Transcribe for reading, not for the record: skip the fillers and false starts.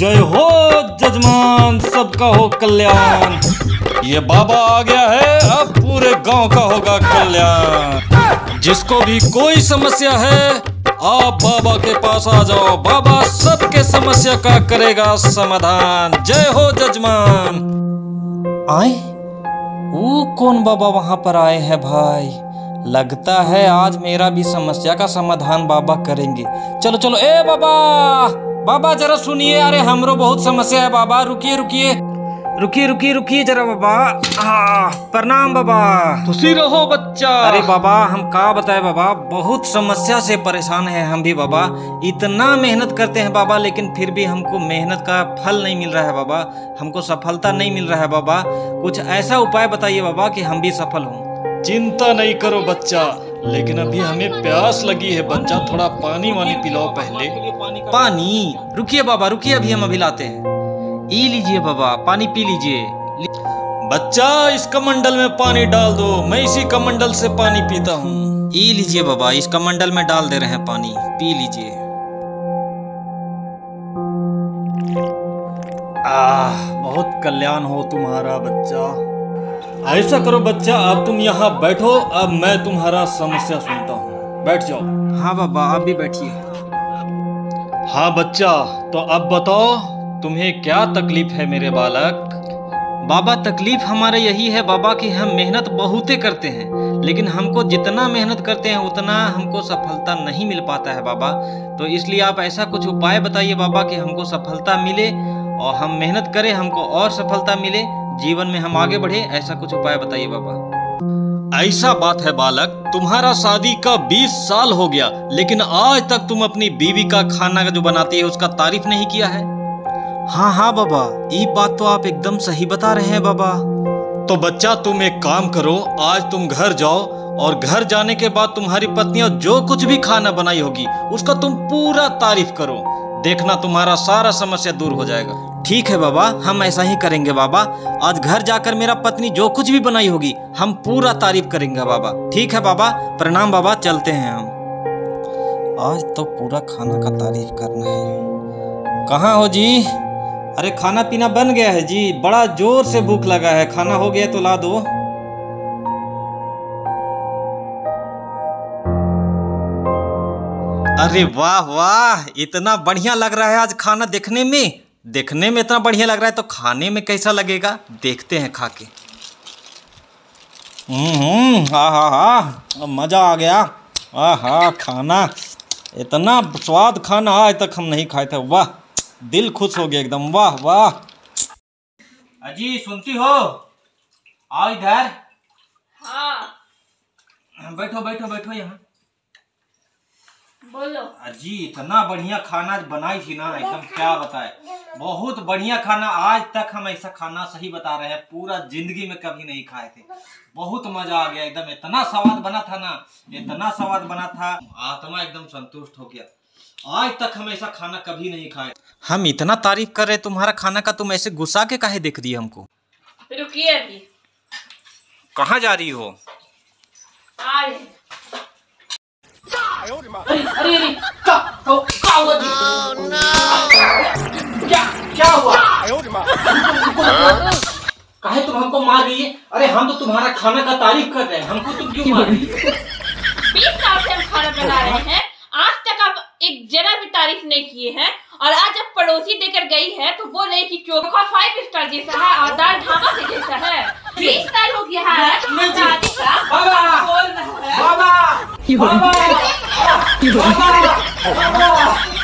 जय हो जजमान, सबका हो कल्याण। ये बाबा आ गया है, अब पूरे गांव का होगा कल्याण। जिसको भी कोई समस्या है आप बाबा के पास आ जाओ, बाबा सबके समस्या का करेगा समाधान। जय हो जजमान। आए वो कौन बाबा वहां पर आए हैं भाई? लगता है आज मेरा भी समस्या का समाधान बाबा करेंगे। चलो चलो, ए बाबा, बाबा जरा सुनिए, अरे हमरो बहुत समस्या है बाबा। रुकिए रुकिए रुकिए रुकिए रुकिए जरा बाबा। प्रणाम बाबा। खुशी रहो बच्चा। अरे बाबा हम का बताए बाबा, बहुत समस्या से परेशान है हम भी बाबा। इतना मेहनत करते हैं बाबा, लेकिन फिर भी हमको मेहनत का फल नहीं मिल रहा है बाबा, हमको सफलता नहीं मिल रहा है बाबा। कुछ ऐसा उपाय बताइए बाबा कि हम भी सफल हों। चिंता नहीं करो बच्चा, लेकिन अभी हमें प्यास लगी है बच्चा, थोड़ा पानी वानी पिलाओ पहले। पानी? रुकिए बाबा रुकिए, अभी हम अभी लाते हैं। ये लीजिए बाबा, पानी पी लीजिए। बच्चा इस कमंडल में पानी डाल दो, मैं इसी कमंडल से पानी पीता हूँ। ये लीजिए बाबा, इस कमंडल में डाल दे रहे हैं पानी, पी लीजिए। बहुत कल्याण हो तुम्हारा बच्चा। ऐसा करो बच्चा, अब तुम यहाँ बैठो, अब मैं तुम्हारा समस्या सुनता हूँ। बैठ जाओ। हाँ बाबा आप भी बैठिए। हाँ बच्चा, तो अब बताओ तुम्हें क्या तकलीफ है मेरे बालक? बाबा तकलीफ हमारे यही है बाबा कि हम मेहनत बहुते करते हैं, लेकिन हमको जितना मेहनत करते हैं उतना हमको सफलता नहीं मिल पाता है बाबा। तो इसलिए आप ऐसा कुछ उपाय बताइए बाबा कि हमको सफलता मिले और हम मेहनत करें, हमको और सफलता मिले, जीवन में हम आगे बढ़े। ऐसा कुछ उपाय बताइए बाबा। ऐसा बात है बालक, तुम्हारा शादी का 20 साल हो गया, लेकिन आज तक तुम अपनी बीवी का खाना जो बनाती है उसका तारीफ नहीं किया है। हाँ हाँ बाबा, ये बात तो आप एकदम सही बता रहे हैं बाबा। तो बच्चा तुम एक काम करो, आज तुम घर जाओ और घर जाने के बाद तुम्हारी पत्नी जो कुछ भी खाना बनाई होगी उसका तुम पूरा तारीफ करो, देखना तुम्हारा सारा समस्या दूर हो जाएगा। ठीक है बाबा, हम ऐसा ही करेंगे बाबा। आज घर जाकर मेरा पत्नी जो कुछ भी बनाई होगी हम पूरा तारीफ करेंगे बाबा। ठीक है बाबा, प्रणाम बाबा, चलते हैं हम। आज तो पूरा खाना का तारीफ करना है। कहाँ हो जी? अरे खाना पीना बन गया है जी, बड़ा जोर से भूख लगा है, खाना हो गया तो ला दो। अरे वाह वाह, इतना बढ़िया लग रहा है आज खाना। देखने में इतना बढ़िया लग रहा है तो खाने में कैसा लगेगा देखते हैं खा के। हाँ मजा आ गया। हाँ खाना, इतना स्वाद खाना आज तक हम नहीं खाए थे। वाह, दिल खुश हो गया एकदम। वाह वाह। अजी सुनती हो? आओ इधर। हाँ बैठो बैठो बैठो यहाँ। बोलो। अजी इतना बढ़िया खाना बनाई थी ना, एकदम क्या बताए, बहुत बढ़िया खाना। आज तक हम ऐसा खाना, सही बता रहे हैं, पूरा जिंदगी में कभी नहीं खाए थे। बहुत मजा आ गया एकदम, इतना स्वाद बना था ना, इतना स्वाद बना था, आत्मा एकदम संतुष्ट हो गया। आज तक हम ऐसा खाना कभी नहीं खाए। हम इतना तारीफ कर रहे तुम्हारा खाना का, तुम ऐसे गुस्सा के काहे देख रही है हमको? रुकिए अभी। कहाँ जा रही हो? आ रहे। अरे क्या हुआ? क्या हुआ? काहे तुम हमको मार रही है? अरे हम तो तुम्हारा खाना का तारीफ कर रहे हैं, हमको तुम क्यों मार रही है? 20 साल से हम खाना बना रहे हैं, आज तक आप एक जरा भी तारीफ नहीं किए हैं, और आज जब पड़ोसी देकर गई है तो बोले कि चोखा 5 स्टार जैसा है और दाल ढाबा से जैसा है। 20 साल हो गया है शादी का। बाबा बोल रहा है बाबा बाबा